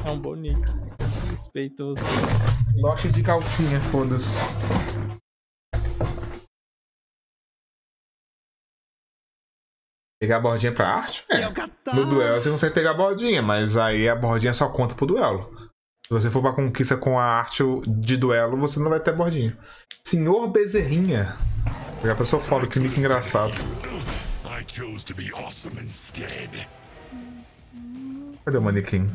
É um bom nick. Respeitoso. Lock de calcinha, foda-se. Pegar a bordinha pra arte? No duelo você consegue pegar a bordinha, mas aí a bordinha só conta pro duelo. Se você for pra conquista com a arte de duelo, você não vai ter bordinha. Senhor Bezerrinha. Vou pegar pra seu folo, que nick engraçado. Cadê o manequim?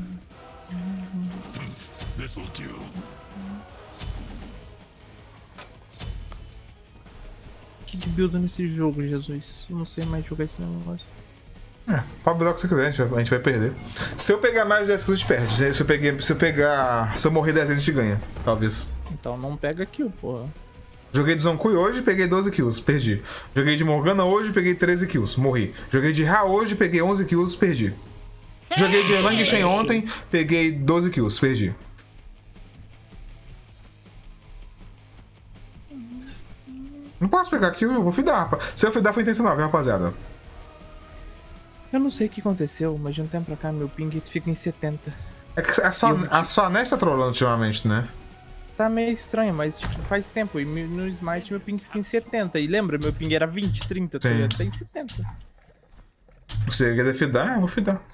Que de build nesse jogo, Jesus? Eu não sei mais jogar esse negócio. Pode buildar o que você quiser, a gente vai perder. Se eu pegar mais de 10 kills, a gente perde. Se eu morrer 10 vezes, a gente ganha, talvez. Então não pega kill, porra. Joguei de Zonkui hoje, peguei 12 kills, perdi. Joguei de Morgana hoje, peguei 13 kills, morri. Joguei de Ra hoje, peguei 11 kills, perdi. Joguei de Lang Shen ontem, peguei 12 kills, perdi. Não posso pegar kill, eu vou fidar, rapaz. Se eu fidar, foi intencional, viu, rapaziada? Eu não sei o que aconteceu, mas de um tempo pra cá meu ping fica em 70. É que a sua net tá trolando ultimamente, né? Tá meio estranho, mas tipo, faz tempo. E no Smite meu ping fica em 70. E lembra, meu ping era 20, 30, tá ligado? Tá em 70. Você quer fidar? Eu vou fidar.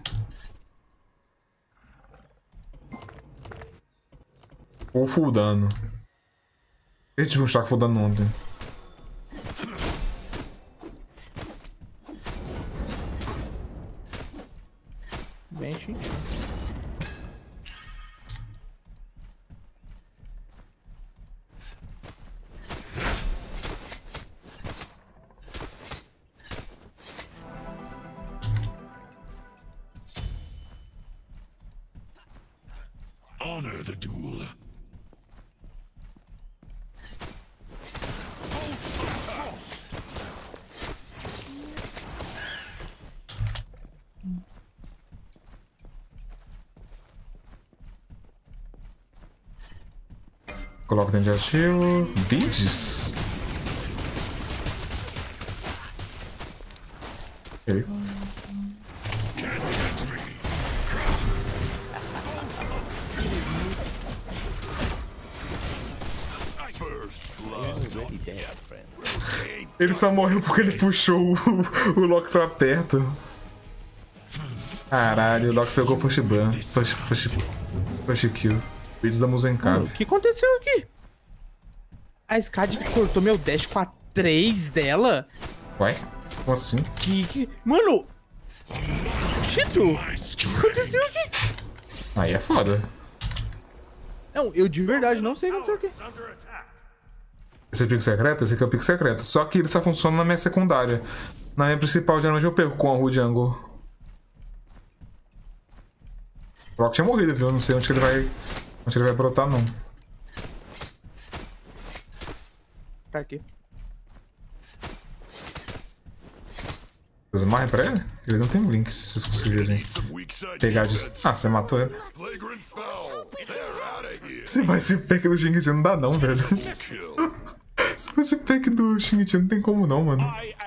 Ou full dano. Eu tive um estoque full dano ontem. Bem chique. Honor the duel. Coloca dentro de ativo. Beads? Ok. Ele só morreu porque ele puxou o Loki pra perto. Caralho, o Loki pegou First Ban. First kill. Beats da Muzenkado. O que aconteceu aqui? A Skad cortou meu dash com a 3 dela? Ué? Como assim? Mano! Chito! O que aconteceu aqui? Aí é foda. Não, eu de verdade não sei o que aconteceu aqui. Esse é o pico secreto? Esse aqui é o pico secreto. Só que ele só funciona na minha secundária. Na minha principal, geralmente eu perco com a Ru Jungle. O Brock tinha morrido, viu? Não sei onde ele vai brotar, não. Tá aqui. Vocês marrem pra ele? Ele não tem blink, se vocês conseguirem pegar de... Ah, você matou ele. Se vai esse pack do Xing-Tian não dá não, velho. Se fosse pack do Xing-Tian não tem como não, mano.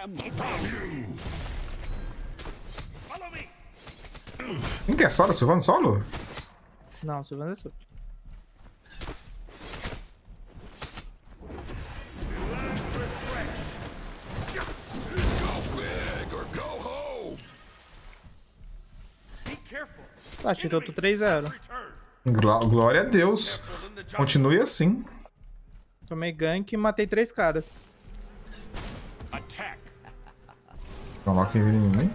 Quem quer solo? Silvano solo? Não, Silvano é solo. Tá, tirou tu 3-0. Glória a Deus. Continue assim. Tomei gank e matei 3 caras. Coloca ele em mim.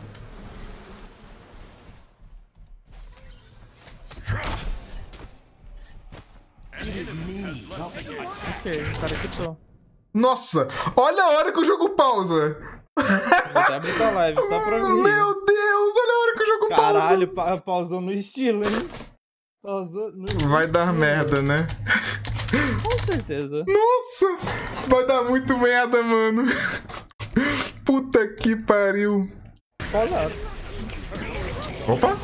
Ok, o cara quitou. Nossa! Olha a hora que o jogo pausa! Vou até abrir tua live só pra ver. Meu Deus! Olha a hora que o jogo pausa! Caralho, pausou no estilo, hein? Pausou no estilo. Vai dar merda, né? Com certeza. Nossa! Vai dar muito merda, mano. Puta que pariu. Olá. Opa!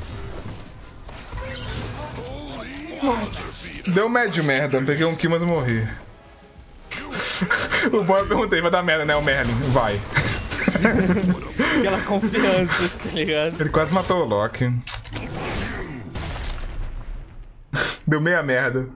Deu médio merda. Peguei um kill, mas eu morri. O boy eu perguntei, vai dar merda, né? O Merlin. Vai. Aquela confiança, tá ligado? Ele quase matou o Loki. Deu meia merda.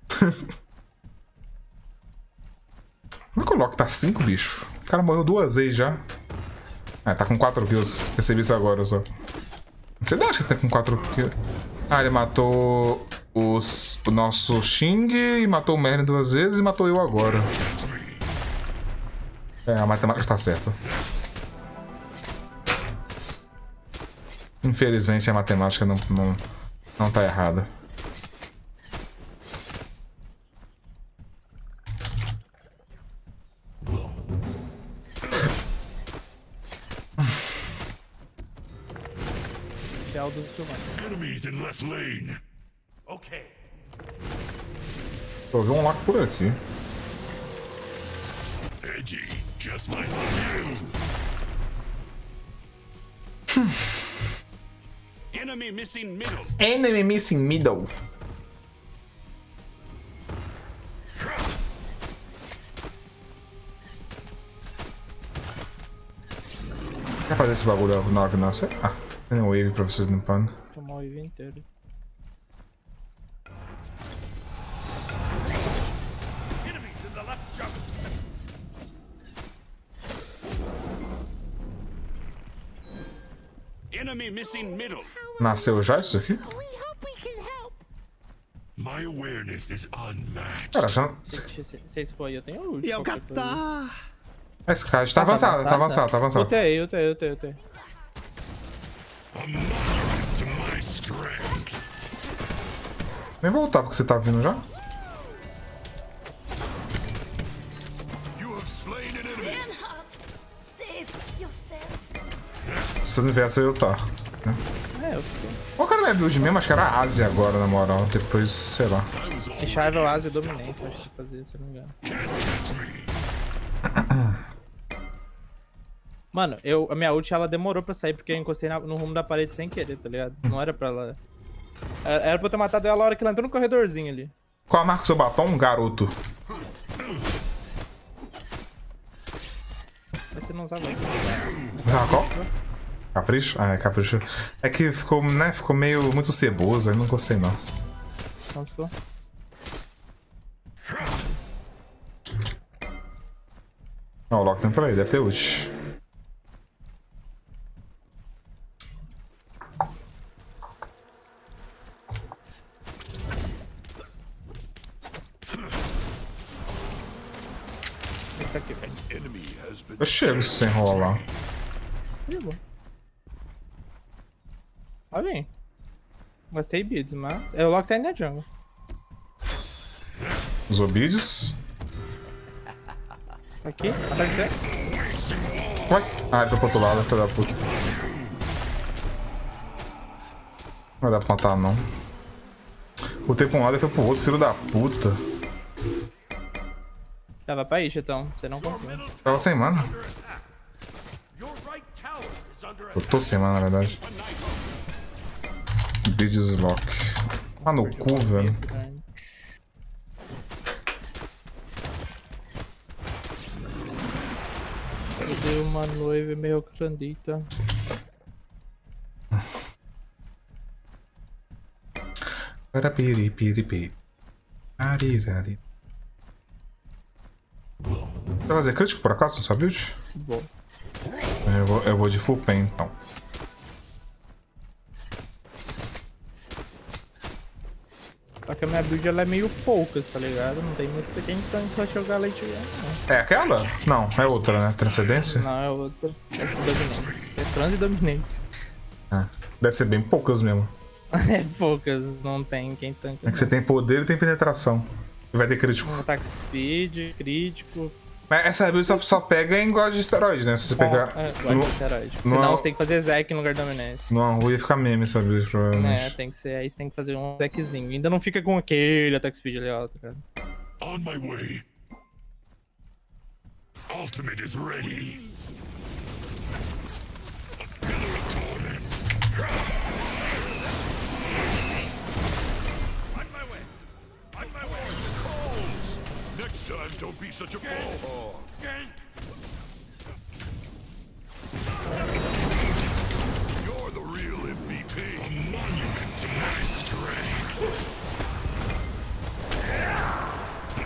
Como é que o Loki tá 5, bicho? O cara morreu 2 vezes já. Ah, tá com 4 kills. Percebi isso agora só. Você não acha que tá com 4 kills? Ah, ele matou o nosso Xing e matou o Merlin 2 vezes e matou eu agora. É, a matemática tá certa. Infelizmente a matemática não tá errada. Enemies in left lane. Okay. Eu vi um Loki por aqui. Edgy, just my style. Enemy missing middle. Enemy missing middle. Quer fazer esse bagulho na hora que nasce? Ah, tem um wave pra vocês limpando. Tomar o wave inteiro. Enemy missing middle. Nasceu já isso aqui? My awareness is unmatched. Cara, já... Se foi, eu tenho o ult. Esse cara tá avançado, tá avançado, tá avançado. Eu tenho. A monument to my strength. Vem voltar porque você tá vindo já. You have slain an enemy. Reinhardt, save yourself. Se não viesse eu tá. É, eu fiquei. Qual cara é build mesmo? Acho que era Ásia agora, na moral. Depois, sei lá. Enxável, Asa e Dominance, eu acho que fazer, se eu não me engano. Mano, a minha ult ela demorou pra sair porque eu encostei no rumo da parede sem querer, tá ligado? Não era pra ela. Era pra eu ter matado ela na hora que ela entrou no corredorzinho ali. Qual a marca do seu batom, garoto? Mas você não sabe. Ah, qual? Capricho? Ah, é capricho. É que ficou, né? Ficou meio muito ceboso, aí não gostei não. Então, se for. Ó, o Loki tem por aí, deve ter ult. Tá aqui, velho. Enemy has been. Eu chego se você enrolar. De boa. Olha aí. Gostei de beads, mas. O Loki tá indo na jungle. Os obides. Aqui, atrás de você. Uai. Ah, ele foi pro outro lado, filho da puta. Não vai dar pra matar, não. Botei pra um lado e foi pro outro, filho da puta. Tava pra Isha, então. Você não confia. Tava sem mana. Eu tô sem mana, na verdade. Bids lock. Ah, no cu, velho. Eu dei uma noiva meio grandita. Parapiripiripi. Arirari. Vai fazer crítico por acaso, não sabe, build? Vou. Eu vou de full pen, então. Só que a minha build ela é meio poucas, tá ligado? Não tem muito quem pra jogar late game, não. É aquela? Não, é outra, né? Transcendência? Não, é outra. É Dominance. É Trans e Dominance. Ah, deve ser bem poucas mesmo. É poucas, não tem quem tanca. É que você tem poder e tem penetração. E vai ter crítico. Um ataque speed, crítico. Mas essa build só pega em God de esteroide, né? Se você pegar. Guarda de esteroide. Senão você tem que fazer Zac no lugar da Dominance. Não, ia ficar meme essa build, provavelmente. Tem que ser. Aí você tem que fazer um Zaczinho. Ainda não fica com aquele ataque speed ali alto, cara. On my way. Ultimate is ready. A pillar of torment. On my way. On my way. Calls. Next time, don't be such a ball. You're the real MVP. A monument to my strength.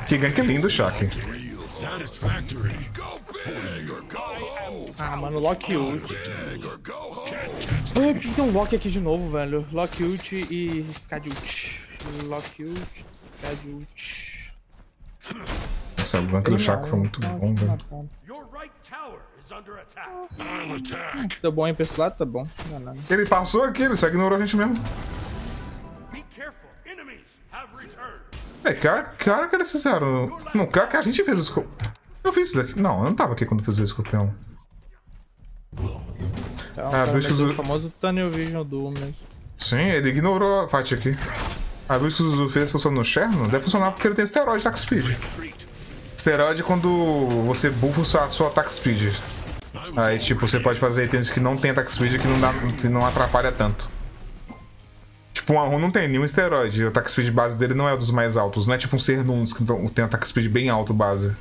Que gank lindo, Shaq. Real satisfactory. Go big or go home. Ah, mano, Lock ult. Big or go home. Ai, por que tem um Lock aqui de novo, velho? Lock ult e Scad ult. Lock ult, Scad ult. Essa gank do Shaq foi muito bom, velho. Your right tower is under attack. I'll attack. Se deu bom aí pra esse lado, tá bom. Não é nada. Ele passou aqui, ele só ignorou a gente mesmo. Be careful. Enemies have returned. É, cara que eles fizeram. Não, cara que a gente fez o escorpião. Eu fiz isso daqui. Não, eu não tava aqui quando eu fiz o escorpião. Então, Ah, por isso que o os- famoso Tunnel Vision Duel mesmo. Sim, ele ignorou a fight aqui. A luz que o Zuzu fez funcionou no Cherno, deve funcionar porque ele tem esteroide de attack speed. Esteroide é quando você buffa a sua attack speed. Aí, tipo, você pode fazer itens que não tem attack speed que não atrapalha tanto. Tipo, um Arun não tem nenhum esteroide. O attack speed base dele não é dos mais altos. Não é tipo um Sernuns que tem attack speed bem alto base.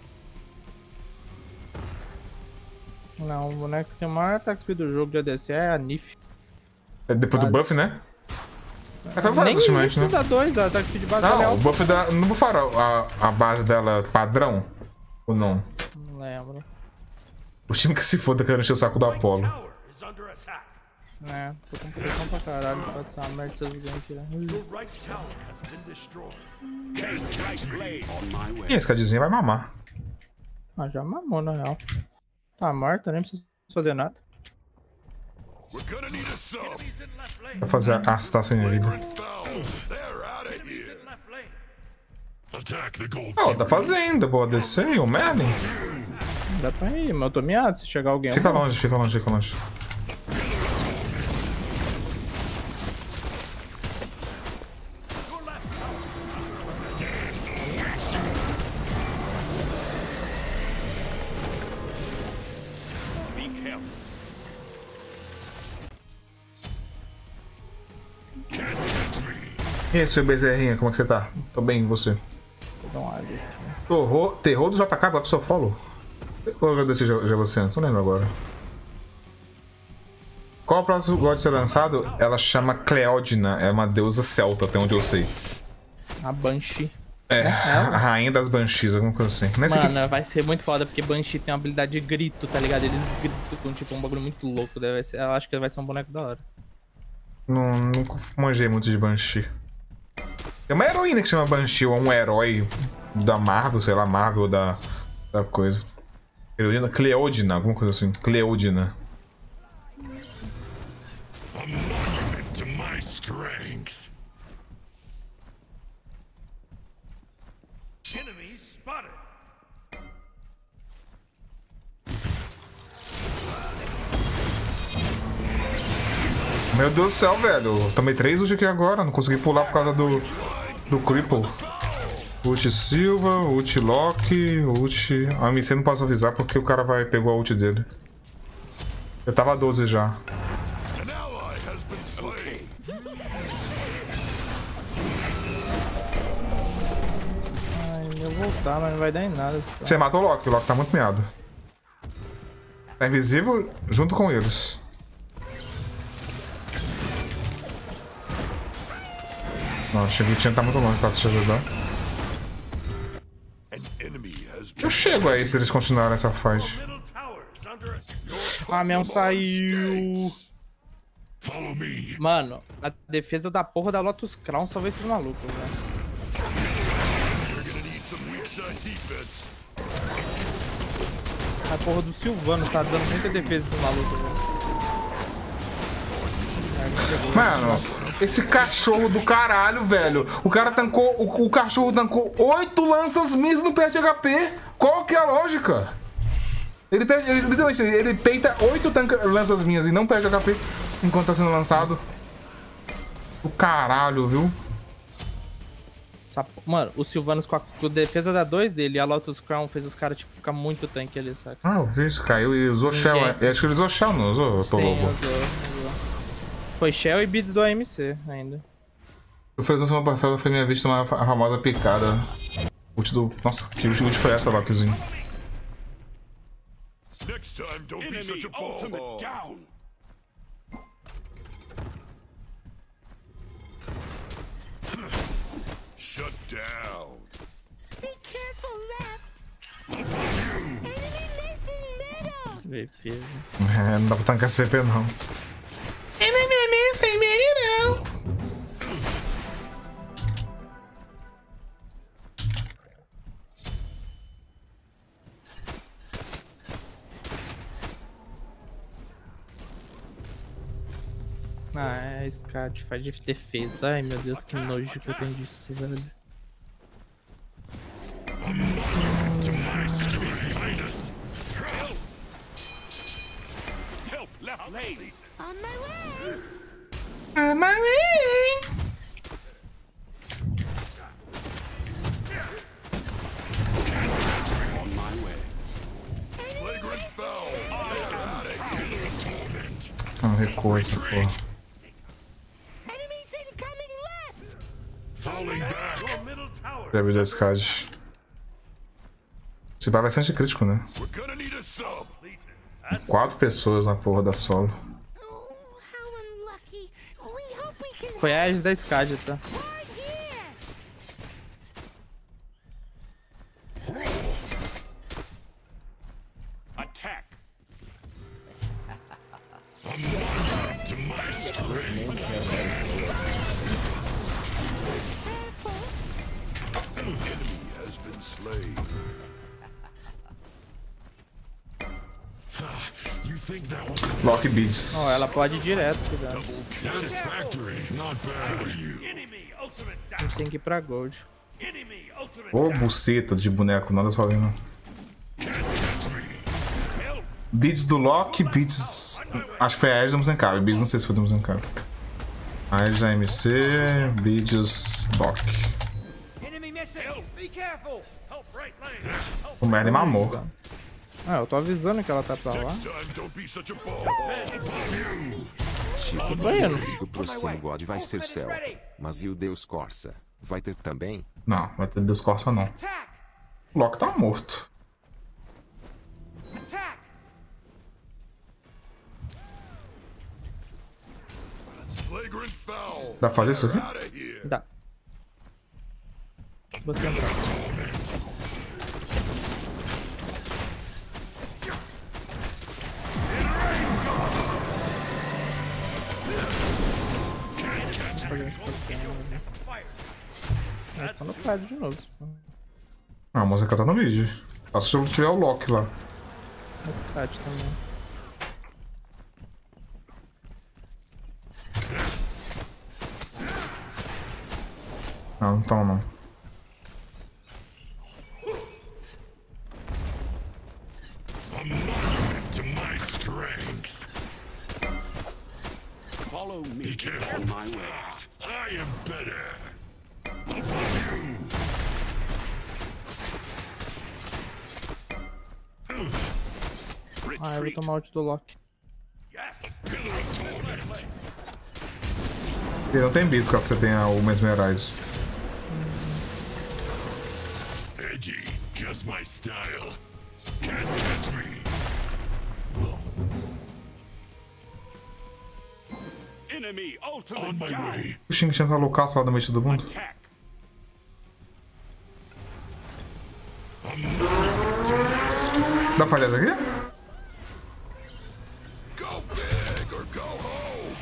Não, o boneco que tem o maior attack speed do jogo de ADC é a Nif. É depois do buff, né? É pra vários Nem ultimamente, né? precisa dois, a attack speed base dela é Não, o alta. buff da. Não bufaram a base dela padrão? Ou não? Não lembro. O time que se foda querendo encher o saco do Apollo. Tower is under attack. É, tô com pressão pra caralho, pode ser uma merda essas ganks, né? Your right tower has been destroyed. Catch blade on my way. E esse cadinho vai mamar. Ah, já mamou, na real. Tá morta, nem precisa fazer nada. We're gonna need a sub. Enemies in left lane. Vai fazer a tá sem vida. They're out of Enemies here. in left lane. Attack the gold. Oh, tá fazendo, boa DC, o Merlin. Dá pra ir, mas eu tô miado se chegar alguém. Fica eu vou. longe, fica longe, fica longe. Be careful. E aí, seu bezerrinha, como é que você tá? Tô bem, e você? Vou dar uma olhada aqui. Terror do JK, vai pro seu follow? Ou eu agradecer já você antes? Não lembro agora. Qual o próximo God a ser lançado? Ela chama Cleódina, é uma deusa celta, até onde eu sei. A Banshee. É, a rainha das Banshees, alguma coisa assim. Nesse aqui, Mano, vai ser muito foda, porque Banshee tem uma habilidade de grito, tá ligado? Eles gritam com tipo um bagulho muito louco. Deve ser, eu acho que vai ser um boneco da hora. nunca manjei muito de Banshee. Tem uma heroína que chama Banshee, ou um herói da Marvel, sei lá, Marvel da coisa. Heroína Cleódina, alguma coisa assim. Cleódina. A monument to my strength. Enemy spotted. Meu Deus do céu, velho. Tomei 3 ult aqui agora. Não consegui pular por causa do Cripple. Ult Silva, ult Loki, ult... A MC não posso avisar porque o cara pegou a ult dele. Eu tava 12 já. An ally has been slain. Ai, eu vou voltar, mas não vai dar em nada. Você matou o Loki tá muito meado. Tá invisível junto com eles. Não, o Chivitinho tá muito longe pra te ajudar. An enemy has Eu chego aí se eles continuarem essa fight. middle tower is under attack. Ah, mesmo saiu. Follow me. Mano, a defesa da porra da Lotus Crown só vê esses malucos, velho. You're gonna need some weak side defense. A porra do Silvano tá dando muita defesa esses malucos, velho. Mano, esse cachorro do caralho, velho. O cara tancou. O cachorro tancou 8 lanças minhas e não perde HP. Qual que é a lógica? Literalmente, ele peita 8 lanças minhas e não perde HP enquanto tá sendo lançado. O caralho, viu? Mano, o Sylvanas com a defesa da 2 dele e a Lotus Crown fez os caras, tipo, ficar muito tanque ali, saca? Ah, eu vi isso, caiu e usou Shell. Eu acho que ele usou Shell, não usou? Eu tô Sim, louco. usou. Foi Shell e Beats do AMC ainda. Eu fiz na semana passada, foi minha vez de tomar a famosa picada. Ult do. Nossa, que ult foi essa, Lokizinho? Next time, don't be Enemy such a ultimate ball. down. Shut down. Be Esse VP, velho. É, não dá pra tancar esse VP não. Ah, é Scat, faz de defesa. Ai meu Deus, que nojo que eu tenho disso, velho. Help left lane. On my way. On my way. Flagrant foul. Não, recua essa porra. Enemies incoming left. Falling back. Your middle tower. Deve dar SCAD. Esse bar vai ser anticrítico, né? We're gonna need a sub. 4 pessoas na porra da solo. Oh, how unlucky. We hope we can Foi a Aegis da Skad, tá? right here. Attack. Enemy has been slain. You think that was Lock Beats. Ó, ela pode ir direto, cuidado. satisfactory? Not bad. A gente tem que ir pra Gold. Ô, buceta de boneco, nada só ali não. Beats do Loki, Beats. Acho que foi a Aegis da Muzenkabe. Beats não sei se foi da Muzenkabe. Aegis da MC, Beats Loki. O Merlin mamou. Ah, eu tô avisando que ela tá pra lá. Time, don't be such a ball. Tipo, banhando. parece que o próximo God vai ser Celta. Mas e o Deus Corsa? Vai ter também? Não, vai ter Deus Corsa não. O Loki tá morto. Flagrant foul. Dá pra fazer isso aqui? Out of here. Dá. Você entrar. Eles estão no prédio de novo. Ah, a música tá no vídeo. Só se eu tiver o Loki lá. Scat também. Não, então não. To my strength. Follow me. Be careful. On my way. I am better. Ah, eu vou tomar ult do Loki. Ele não tem Beats caso você tenha o Mesmerize. Edgy, just my style. Can't catch me. Enemy ultimate on my way. O Xing Chan tá loucaço lá da mente do mundo. Attack. Dá pra fazer isso aqui? Go big or go home.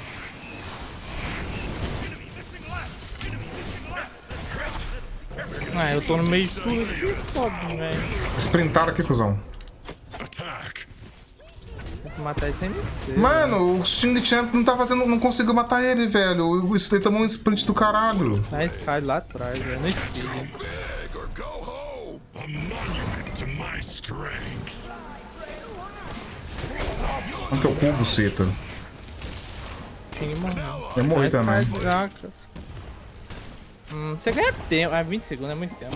Ah, eu tô no meio de tudo aqui, foda, velho. Sprintaram aqui, cuzão. Attack. Tem que matar esse MC. Mano, o Xing Chan não tá fazendo. Não conseguiu matar ele, velho. Ele tomou um sprint do caralho. Tá Skad lá atrás, velho. No speed. Big or go home. A monument to my strength. No teu cu, buceta. Quem morreu? Eu morri também. Caraca. Você ganha tempo. Ah, 20 segundos é muito tempo.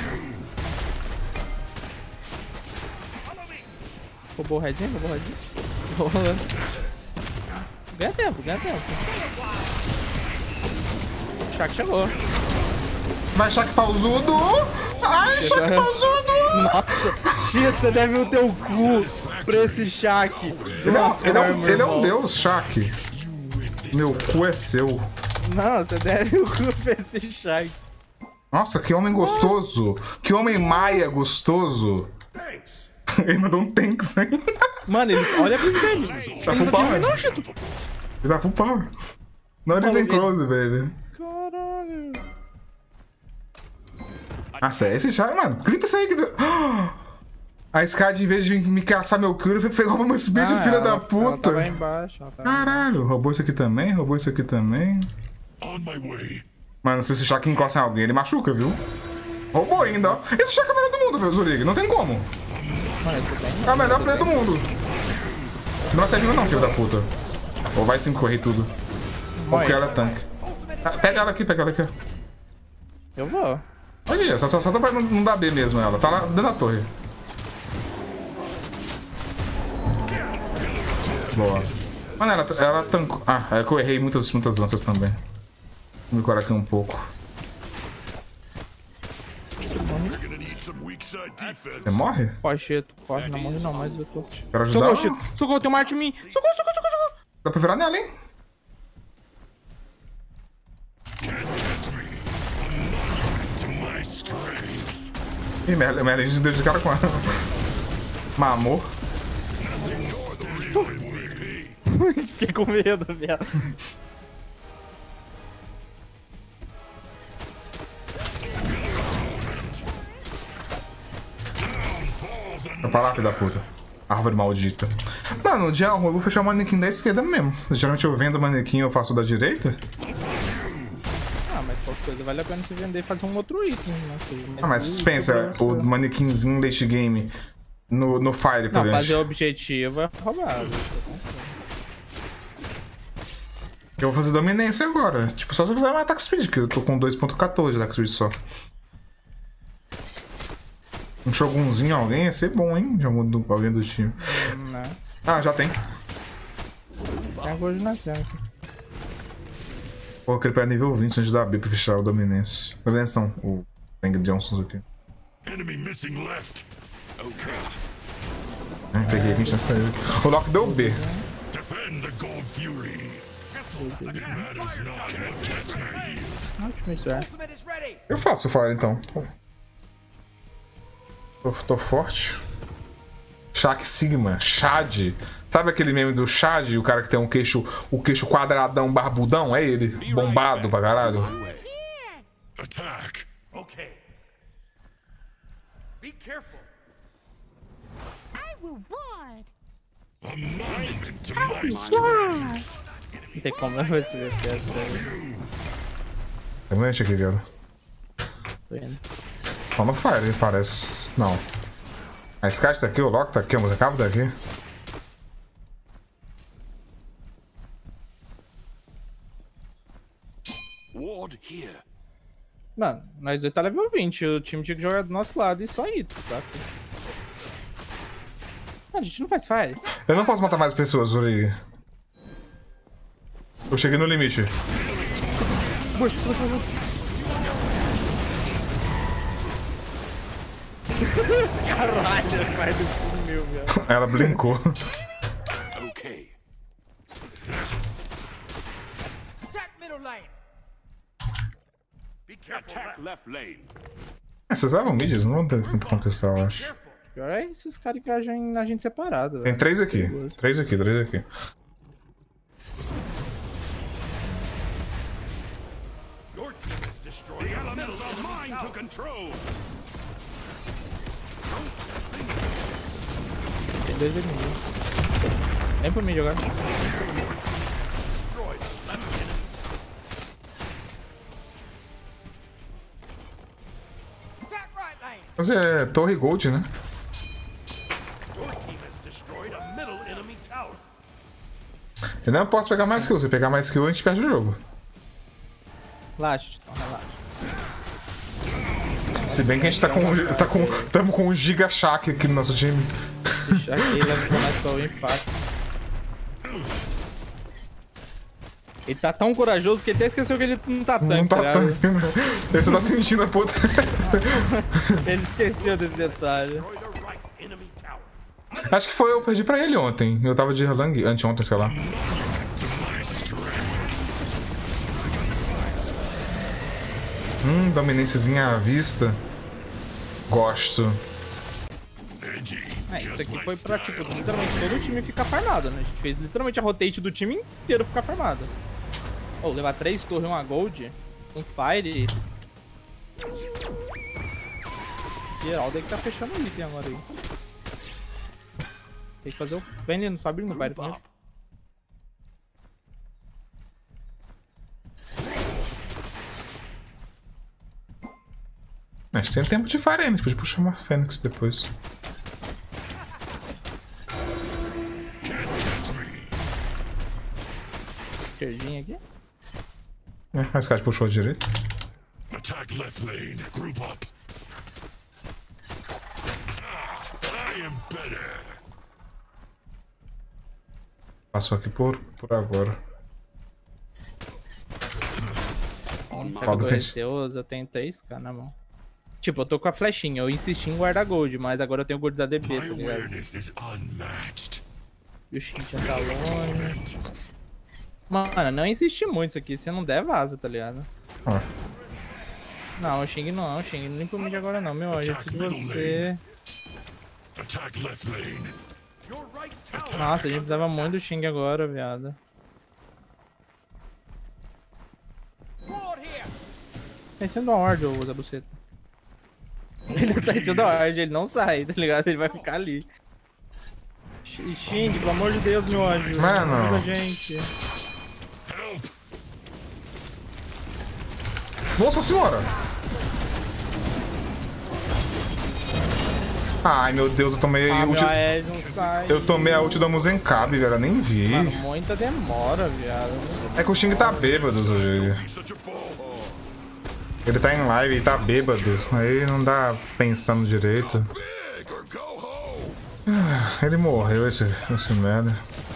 Roubou o redinho? Roubou o redinho? Boa. Ganha tempo, ganha tempo. O Shaq chegou. Vai, Shaq pausudo! Ai, Shaq pausudo! Nossa, Tito, você deve o teu cu pra esse Shaq. Ele é um deus, Shaq. Meu cu é seu. Não, você deve o cu pra esse Shaq. Nossa, que homem gostoso. Que homem maia gostoso. Ele mandou um tanks aí. Mano, ele... Olha a build dele. Tá full power. Ele tá full power. Não, ele vem close, velho. Caralho. Nossa, esse char, mano. Clipa isso aí que viu. A Skad, em vez de me caçar meu kill, ele pegou uma speed, filha da puta. Ela tava embaixo. Caralho, roubou isso aqui também, roubou isso aqui também. On my way. Mano, se esse Shaq encosta em alguém, ele machuca, viu? Roubou ainda, ó. Esse Shaq é o melhor do mundo, velho, Zurig. Não tem como. É o melhor player do mundo. Você não vai sair vindo não, filho da puta. Ou vai sim correr tudo. Ou porque ela é tanque. Pega ela aqui, ó. Eu vou. Olha aí, só tá pra não dar B mesmo ela. Tá lá dentro da torre. Boa. Mano, ela tancou. Ah, é que eu errei muitas lanças também. Vou me curar aqui um pouco. Você morre? Corre, Cheto. Corre, não morre não, mas eu tô... Quero ajudar? Socorro, Cheto. Socorro, tem um Marte em mim. Socorro. Dá pra virar nela, hein? Ih, Merlin deu de cara com ela. Mamou. Fiquei com medo, viado. Vai parar, filho da puta. Árvore maldita. Mano, o dia eu vou fechar o manequim da esquerda mesmo. Geralmente eu vendo o manequim e eu faço da direita. Ah, mas qualquer coisa vale a pena você vender e fazer um outro item, né? Ah, mas pensa, o manequinzinho late game no Fire, por Não, exemplo. fazer o objetivo é roubado. Eu vou fazer dominância agora. Tipo, só se eu fizer um attack speed, que eu tô com 2.14 de attack speed só. Um Shogunzinho, alguém ia ser bom, hein? De alguém do time. Né? Ah, já tem. Tem a Gold nascendo aqui. Vou querer nível 20 antes da B pra fechar o dominância. Dominância não, o Bang Johnsons aqui. Enemy missing left. Okay. Peguei 20 nessa aí. O Loki deu B. Defend the Gold Fury. That is not naive. Ótimo, isso é. Eu faço o Fire então. Tô forte. Shaq Sigma, Shad. Sabe aquele meme do Shad? O cara que tem o queixo quadradão, barbudão? É ele. Bombado pra caralho. Attack. Okay. Be careful. I will ward. A monument to my strength. Não tem como, não vai se ver FPS aí. Tem um aqui, viado. Tô indo. Ó, no Fire, parece. Não. A Sky tá aqui, o Loki tá aqui, a Musacava tá aqui. Ward here. Mano, nós dois tá level 20. O time tinha que jogar do nosso lado e só ir, saca? Mano, a gente não faz fire. Eu não posso matar mais pessoas, Zuri. Eu cheguei no limite. Bush. Caralho, vai do sumiu, velho. Ela blinkou. Okay. Attack middle lane. Be careful. Attack left lane. Vocês levam mids? Não vão ter muito contestar, eu acho. Pior é se os caras engajam na gente separado. Tem 3 aqui. 3 aqui. Your team is destroyed. The elements are mine to control. Tem 2 inimigos. Vem pra mim jogar. Destroyed. Attack right lane. Mas é Torre Gold, né? Your team has destroyed a middle enemy tower. Eu não posso pegar mais kill. Se pegar mais kill, a gente perde o jogo. Relaxa, então, relaxa. Se bem que a gente tamo com um Giga Shaq aqui no nosso time. Deixa aqui, ele vai mais pra win fácil. Ele tá tão corajoso que ele até esqueceu que ele não tá tanque, Não tá ligado? tanque, né? Você tá sentindo a puta. Ele esqueceu desse detalhe. Destroy the right enemy tower. Acho que foi eu perdi pra ele ontem. Eu tava de Erlang anteontem, sei lá. Dominânciazinha à vista. Gosto. Edgy. Isso aqui foi pra, tipo, literalmente todo o time ficar farmado, né? A gente fez literalmente a rotate do time inteiro ficar farmado. Ou levar 3 torres, uma gold, um fire. Geraldo é que tá fechando o item agora aí. Tem que fazer o... Vem ali, não sobe no fire também. A gente tem tempo de fire ainda, pode puxar uma Fênix depois. Esquerdinha aqui. A Sky puxou a direita. Attack left lane. Group up. I am better. Passou aqui por agora. Eu tenho 3k na mão. Tipo, eu tô com a flechinha, eu insisti em guardar gold, mas agora eu tenho gold da DB, tá ligado? E o Shin já tá longe. Mano, não insisti muito isso aqui, se não der, vaza, tá ligado? Ah. Não, o Xing não, o Xing nem pro mid agora não, meu anjo, eu preciso de você. Nossa, a gente precisava muito do Xing agora, viado. Tá em cima da Ward, ô Zé Buceta. Ele tá em cima da Ward, ele não sai, tá ligado? Ele vai ficar ali. Xing, pelo amor de Deus, meu anjo. Mano. Ajuda a gente. Nossa senhora! Ai meu Deus, eu tomei a ult. Eu tomei a ult da Muzenkab, velho, eu nem vi. Mano, muita demora, viado. É que o Xing tá bêbado, Zogê. Ele tá em live e tá bêbado. Aí não dá pensando direito. Ele morreu, esse merda.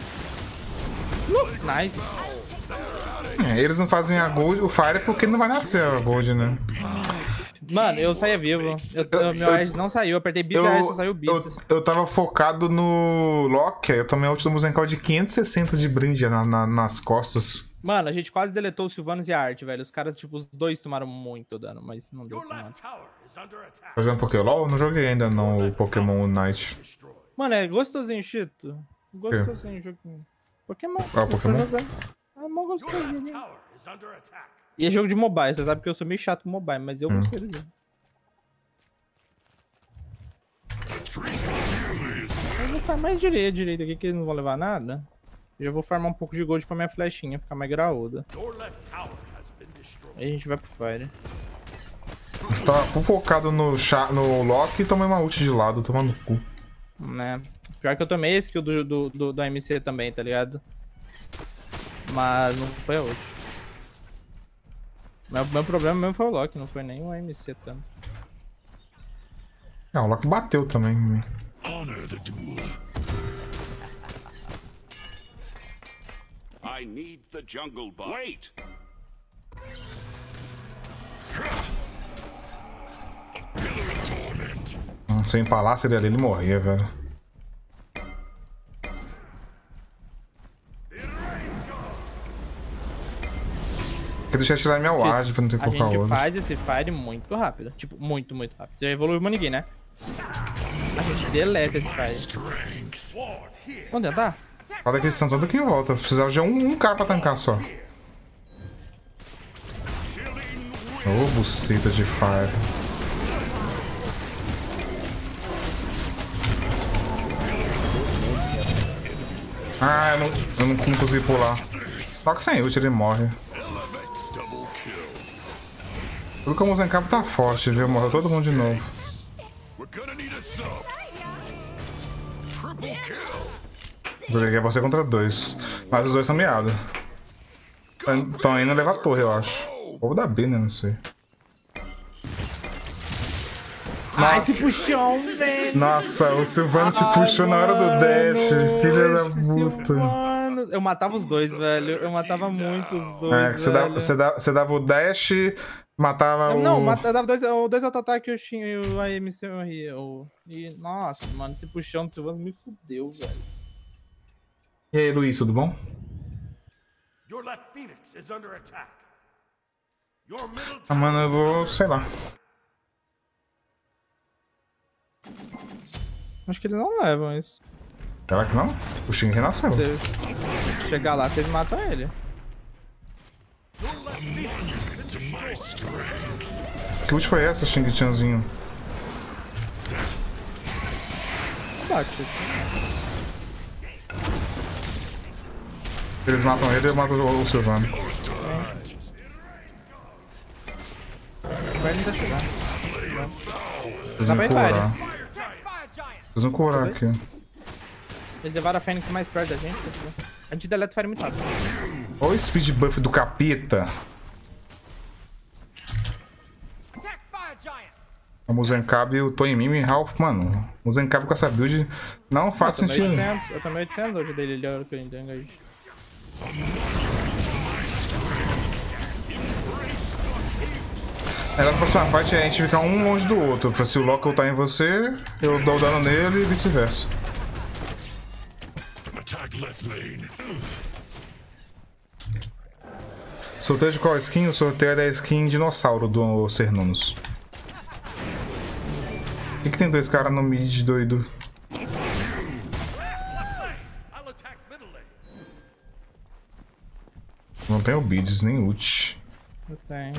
Nice. Eles não fazem a gold, o Fire porque não vai nascer a gold, né? Mano, eu saía vivo. Meu Edge não saiu, eu apertei Beats e só saiu Beats. Eu tava focado no Loki, eu tomei a ult do Muzenkal de 560 de brinde nas costas. Mano, a gente quase deletou o Sylvanas e a Art, velho. Os caras, tipo, os dois tomaram muito dano, mas não deu pra nada. Tá jogando Pokémon? LOL? Eu não joguei ainda não o Pokémon Unite. Mano, é gostosinho, Chito. Gostosinho o joguinho. Pokémon. Ah, Pokémon? É mó gostosinho. E é jogo de mobile, você sabe que eu sou meio chato com mobile, mas eu gostei do jogo. Eu vou farmar direito aqui, que eles não vão levar nada. Eu já vou farmar um pouco de gold pra minha flechinha, ficar mais graúda. Aí a gente vai pro Fire. Você tá focado no Loki e tomei uma ult de lado, tomando cu. Né? Pior que eu tomei esse kill do AMC também, tá ligado? Mas não foi a ult. Meu problema mesmo foi o Loki, não foi nem o AMC tanto. Ah, o Loki bateu também em mim. I need the jungle buff. Wait. Se eu empalasse ele ali, ele morria, velho. Quer deixar tirar minha ward pra não ter que colocar outra. A gente faz esse fire muito rápido. Tipo, muito rápido. Já evoluiu o Manigui, né? A gente deleta esse fire. Vamos tentar? Olha que eles estão todos aqui em volta. Precisava de um cara pra tancar só. Ô, buceta de fire. Ah, eu não consegui pular. Só que sem ult ele morre. Tudo que o Muzenkab tá forte, viu? Morreu todo mundo de novo. É você contra 2. Mas os dois estão meados. Estão indo levar a torre, eu acho. Ou da B, né? Não sei. Ai, esse puxão, velho! Nossa, o Sylvanas te puxou na hora do dash, filha da puta. Eu matava os dois, velho. Eu matava muito os dois. É, que você dava o dash, matava o. Não, eu dava dois auto-ataques e o AMC morria. E, nossa, mano, esse puxão do Sylvanas me fudeu, velho. E aí, Luiz, tudo bom? Ah, mano, eu vou, sei lá. Acho que eles não levam isso. Será que não? O Xing renasceu. Se chegar lá, vocês matam ele. Que ult foi essa, Xing Chanzinho? Bate. Eles matam ele, eu mato o Silvano. Vai ainda chegar. Vocês não curar. Attack fire giant. Vocês não curar aqui. Eles levaram a Fênix mais perto da gente. A gente deleta o Fire muito rápido. Olha o speed buff do capeta. Attack fire giant. O Muzenkab, o Toimimi e Ralph, mano. O Muzenkab com essa build não faz sentido. Eu tomei 800 hoje dele, ele era que eu entendo aí. Na próxima fight é a gente ficar um longe do outro. Pra se o Loki ultar em você, eu dou o dano nele e vice-versa. Attack left lane. Sorteio de qual skin? O sorteio é da skin dinossauro do Cernunnos. Por que tem dois caras no mid, doido? I'll attack middle lane. Não tem o Bids nem ult. Eu tenho.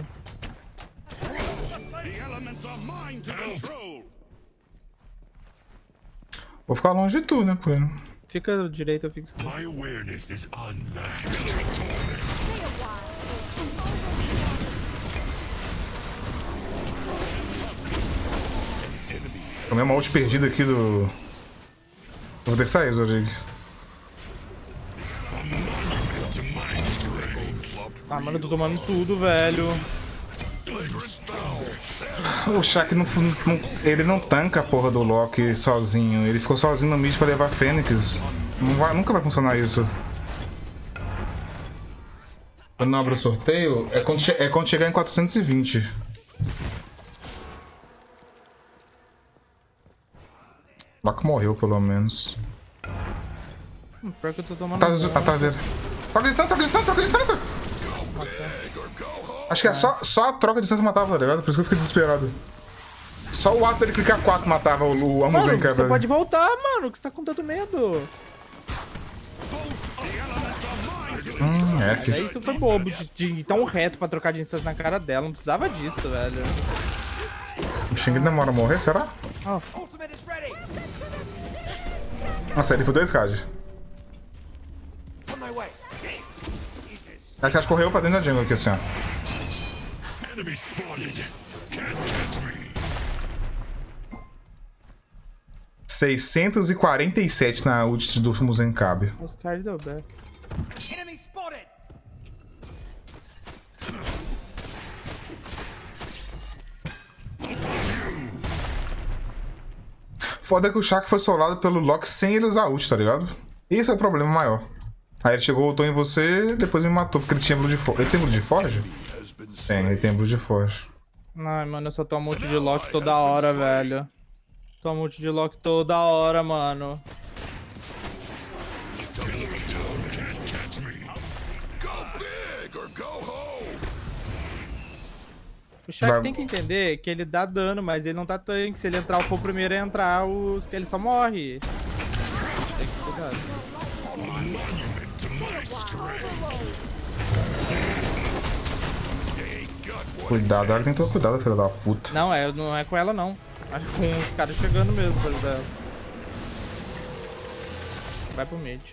The elements are mine to control. Vou ficar longe de tu, né, pô? Fica direito, eu fico. My awareness is unmatched. Tomei uma ult perdida aqui do... Vou ter que sair, Zorig. Ah, mano, eu tô tomando tudo, velho. O Shaq ele não tanca a porra do Loki sozinho. Ele ficou sozinho no mid pra levar a Fênix. Nunca vai funcionar isso. Quando não abre o sorteio, é quando chegar em 420. O Loki morreu, pelo menos. Pior que eu tô tomando. Atrás dele. Troca de distância, troca de distância, troca de distância! Acho que é só a troca de distância matava, tá ligado? Por isso que eu fiquei desesperado. Só o ato dele clicar 4 matava o Amuzen, cara. Você pode voltar, mano, que você tá com tanto medo. F. É, isso foi bobo de ir tão reto pra trocar de distância na cara dela. Não precisava disso, velho. O Xing demora a morrer, será? Ultimate is ready. Nossa, ele foi 2K. On my way. Aí você acha que correu pra dentro da jungle aqui, assim, ó. Enemy spotted. Can't catch me. 647 na ult do Muzenkab. Os caras deu back. Enemy spotted. Foda que o Shaq foi solado pelo Loki sem ele usar ult, tá ligado? Esse é o problema maior. Aí ele chegou, ultou em você, depois me matou, porque ele tinha Blue de Forge. Ele tem Blue de Forge? Tem, ele tem Blue de Forge. Ai, mano, eu só tomo ult de Loki toda hora, velho. Tomo ult de Loki toda hora, mano. O Shaq tem que entender que ele dá dano, mas ele não dá tanque. Se ele entrar, for o primeiro a entrar, ele só morre. Tem que cuidar. Cuidado, ela tem que ter cuidado, filha da puta. Não é com ela, não. É com os caras chegando mesmo pra ajudar ela. Vai pro mid.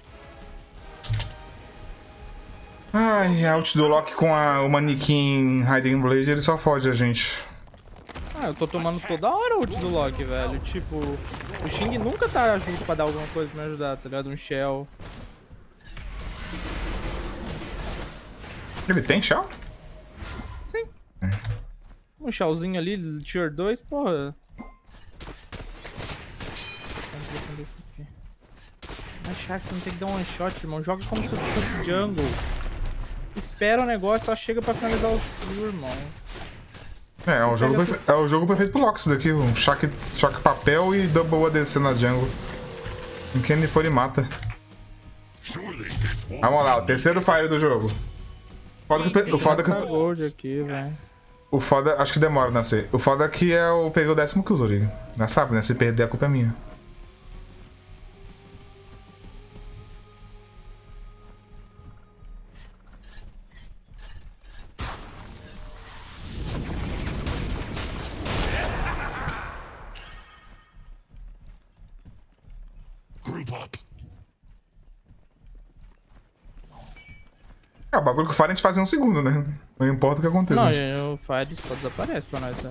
Ai, a ult do Loki com o manequim Hiding Blade, ele só fode a gente. Ah, eu tô tomando toda hora ult do Loki, velho. Tipo, o Xing nunca tá junto pra dar alguma coisa pra me ajudar, tá ligado? Um Shell. Ele tem Shell? Sim. Um Shellzinho ali, tier 2, porra. Mas Shaq, você não tem que dar um one shot, irmão. Joga como se você fosse jungle. Espera o negócio, só chega pra finalizar o skill, irmão. É o jogo perfeito pro Loki, isso daqui. Um choque papel e double ADC na jungle. Em quem ele for, ele mata. Vamos lá, o terceiro fire do jogo. O foda que... Gold aqui, velho. O foda... Acho que demora a nascer. O foda que é eu peguei o 10º kill, Zoriga. Já sabe, né? Se perder, a culpa é minha. O bagulho que o Fire a gente faz em um segundo, né? Não importa o que aconteça. Não, o Fire só desaparece pra nós, né?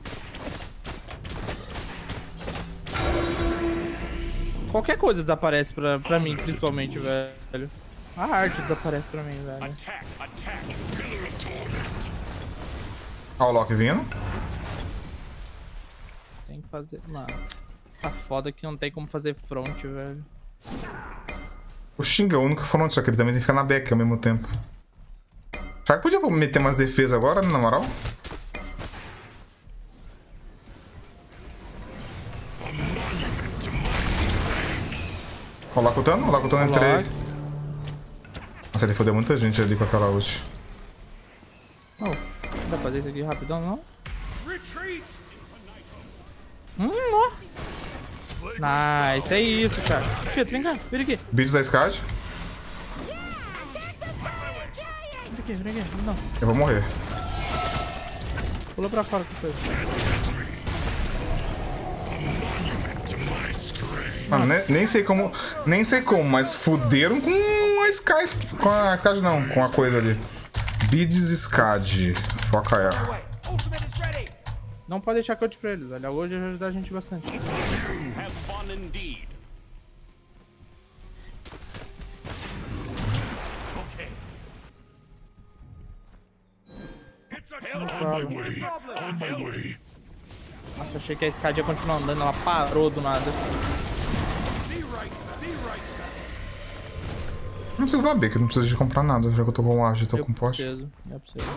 Qualquer coisa desaparece pra mim, principalmente, velho. A arte desaparece pra mim, velho. Attack! Attack! Ó o Loki vindo. Tem que fazer... Mano, tá foda que não tem como fazer front, velho. O Xing é o único front, só que ele também tem que ficar na back ao mesmo tempo. Será que podia meter umas defesas agora, na moral? Ó o Lakutano entrei. Nossa, ele fodeu muita gente ali com aquela ult. Oh, dá pra fazer isso aqui rapidão, não? Retreat! Ó. Nice, é isso, cara. Pietro, vem cá, vem aqui. Beats da Skad. Vem aqui, não. Eu vou morrer. Pula pra fora que foi. Mano, nem sei como, mas fuderam com a Skad. Com a Skad não, com a coisa ali. Beats Skad. Foca ela. Ultimate is ready. Não pode deixar que eu te pra eles, velho. Hoje vai ajudar a gente bastante. Have fun indeed. Okay. It's a hell Claro. on my way. Nossa, eu achei que a Skad ia continuar andando, ela parou do nada. Be right back. Não precisa da B, que eu não preciso de comprar nada, já que eu tô com arte, tô com pote. Eu preciso.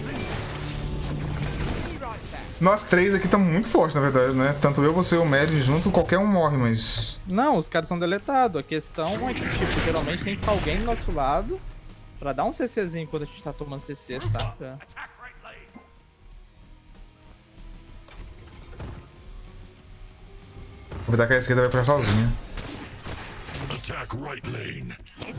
Nós três aqui estamos muito fortes, na verdade, né? Tanto eu, você e o Mad junto, qualquer um morre, mas... Não, os caras são deletados. A questão é que, tipo, geralmente tem que ficar alguém do nosso lado pra dar um CCzinho quando a gente tá tomando CC, saca? Attack right lane. Vou dar que a esquerda vai pra sozinha. Attack right lane.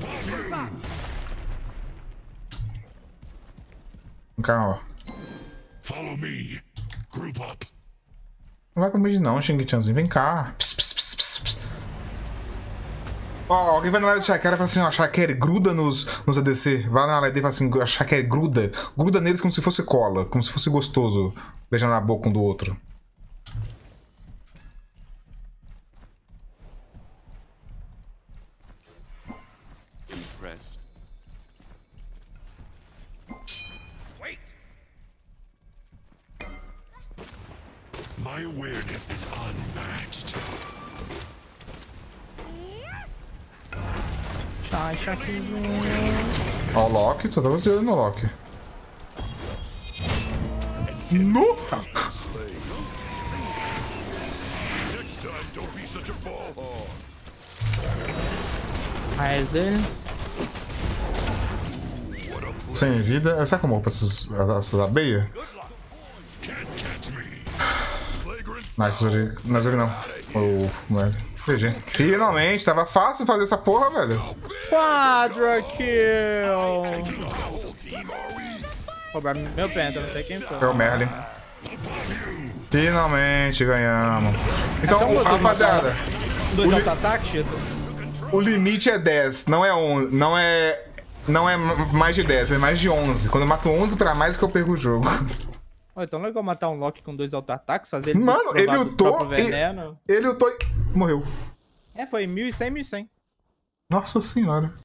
Vem cá, ó. Follow me. Group up. Não vai pra mid não, Xing-chanzinho. Vem cá. Pss, pss, pss, pss, pss. Ó, alguém vai na live do Shakera e fala assim, ó, Shakera gruda nos ADC. Vai na live e fala assim, Shakera gruda. Gruda neles como se fosse cola, como se fosse gostoso. Beijando na boca um do outro. Impressed. Wait. My awareness is unmatched. Sai, Shaquinho. Ó, o Loki, só tava de olho no Loki. No! Next time, don't be such a ball. Raiz dele. Sem vida. Sabe como essas abelhas? Can't catch me. Flagrant. Nice, Zuri não. O velho. GG. Finalmente, tava fácil fazer essa porra, velho. Quadra kill. Whole team, are we? Roubaram meu penta, não sei quem foi. É o Merlin. Finalmente ganhamos. Então, Então, rapaziada, Dois auto-ataque, Tito? o limite é 10, não é 11, não é mais de 10, é mais de 11. Quando eu mato 11 pra mais que eu perco o jogo. Ó, então legal matar um Loki com 2 auto-ataques, fazer ele Mano, ele desprovar do lutou próprio e... veneno. Ele lutou e... morreu. É, foi 1100, 1100. Nossa senhora.